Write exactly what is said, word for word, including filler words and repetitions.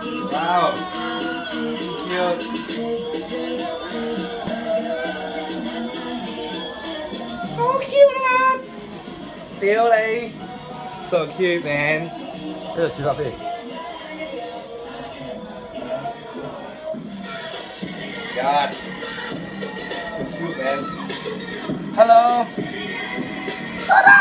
Wow. Cute. So cute, man. Really? So cute, man. Look at your face. God. So cute, man. Hello. Shut up!